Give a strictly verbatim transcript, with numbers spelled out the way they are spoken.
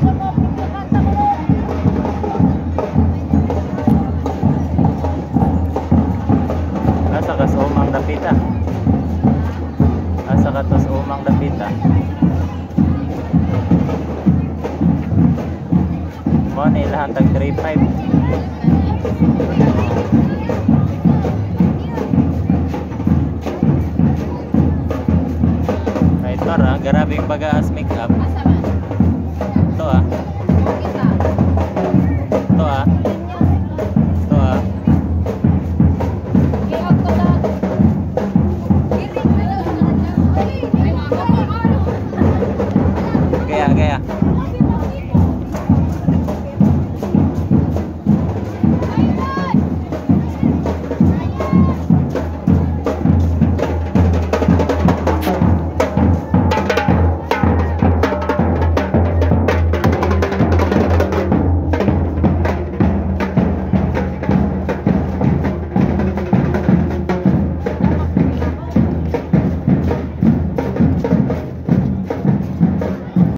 Asa ka sa umang dapita? Asa ka to sa umang dapita? Mo ni lahat tag three five. Ay tor, ah, grabing bagaas make up.